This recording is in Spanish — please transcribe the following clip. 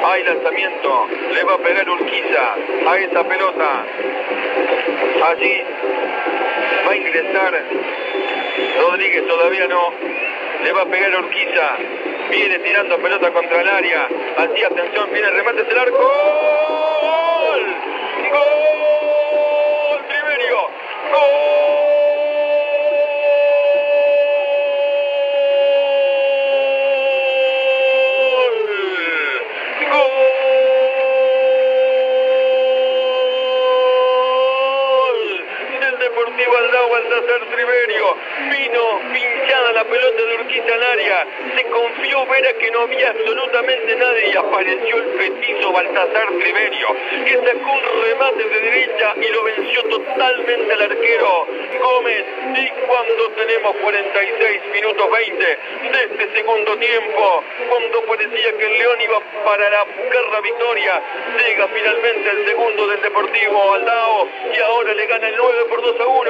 Hay lanzamiento, le va a pegar Urquiza a esa pelota. Allí va a ingresar Rodríguez, todavía no. Le va a pegar Urquiza. Viene tirando pelota contra el área. Allí, atención, viene el remate del arco. ¡Gol! ¡Gol! Triverio. ¡Gol! Deportivo Aldao Baltasar Triverio. Vino pinchada la pelota de Urquiza al área. Se confió Vera que no había absolutamente nadie y apareció el petizo Baltasar Triverio, que sacó un remate de derecha y lo venció totalmente al arquero Gómez. Y cuando tenemos 46 minutos 20 de este segundo tiempo, cuando parecía que el León iba para buscar la victoria, llega finalmente el segundo del Deportivo Aldao y ahora le gana el 9-2-1